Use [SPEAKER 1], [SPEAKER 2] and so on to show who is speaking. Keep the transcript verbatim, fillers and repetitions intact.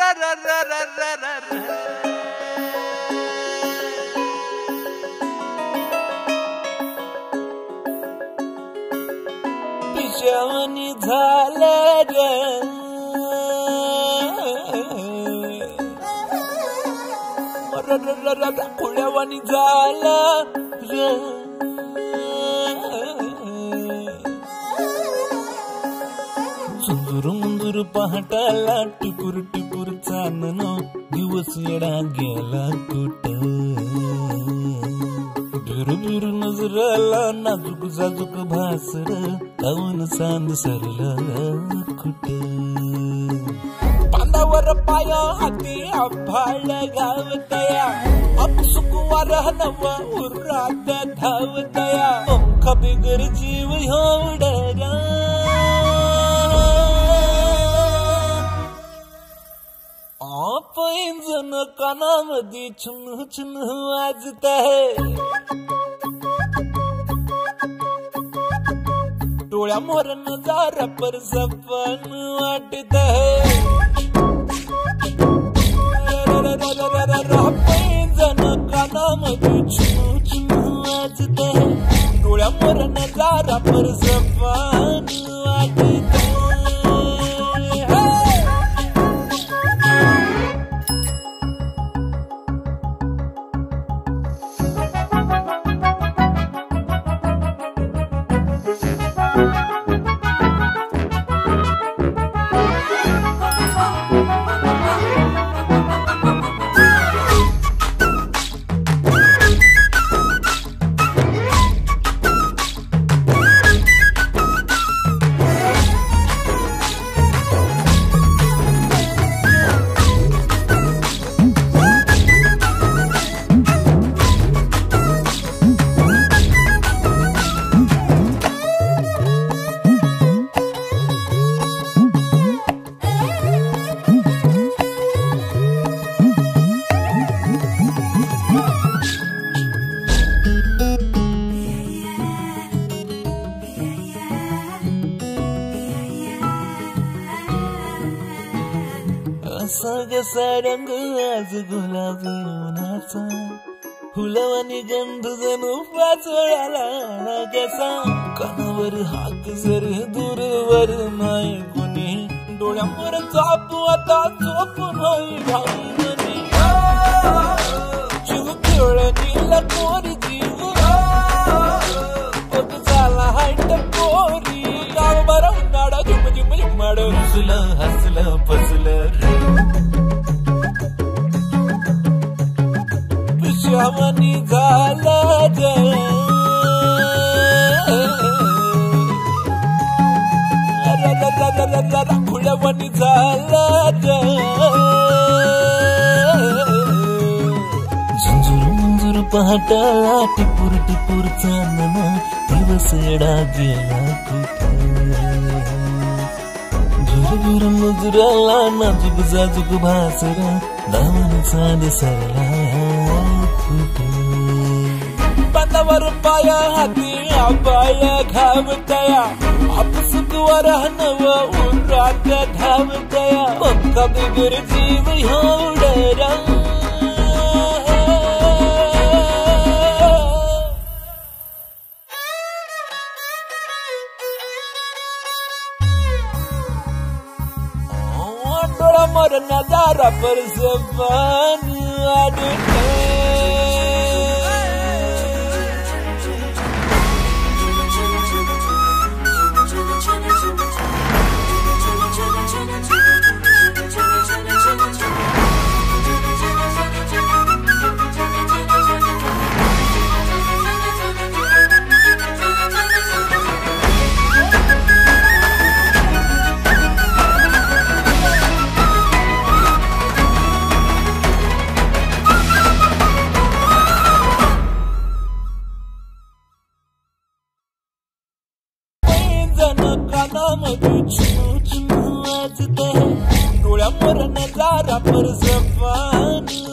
[SPEAKER 1] पिशवनी झालं रे खुळ्यावानी झालं रे सुंदर मुंदूर पहाटाला टिपूर टिपूर चांदण दिवस येडा गेला कुठं बिरू बिरू नजराला नाजूक जाजूक भासर काऊन सांद सरलं कुठं पांदावर पाया हाती आभाळ गावतया अपसुकवार नव उरात धावतया पंख बिगर जीव होडरा पैंजण कानामध्ये चुन चुन वाजत है डोळ्या मोर नजारा पर सपन वाटत है पैंजण कानामध्ये चुन चुन वाजत है डोळ्या मोर नजारा पर सपन वाटत है कसा रंग आज गुलाबी उन्हाचा फुलवानी गंध जणू पाचोळ्याला कसा कानावर हाक जर दूरवर नाही कुणी डोळ्यावर चापू आता झोप नाही घालून जीव खेळणीला कोरी जीव बघ झाला हायट पोरी गाव बरा उन्हाळा झुम झुम झुमाड हसलं हसलं फसलं पिशवनी झालं रे खुळ्यावानी झालं रे झुंजूर मुंजूर पहाटाला टिपूर टिपूर चांदण दिवस येडा गेला कुठं झुरझुर मुजराला नाजूक जाजूक भासरा दामन चांद सरला बांधावर पाया हाती आबाळ घावतया अपसुकवार नव उरात धावतया पंख बिगर जीव होडरा डोळा मोर नजारा पर जबान वाटत डोळ्या मोर नजारा पर जबान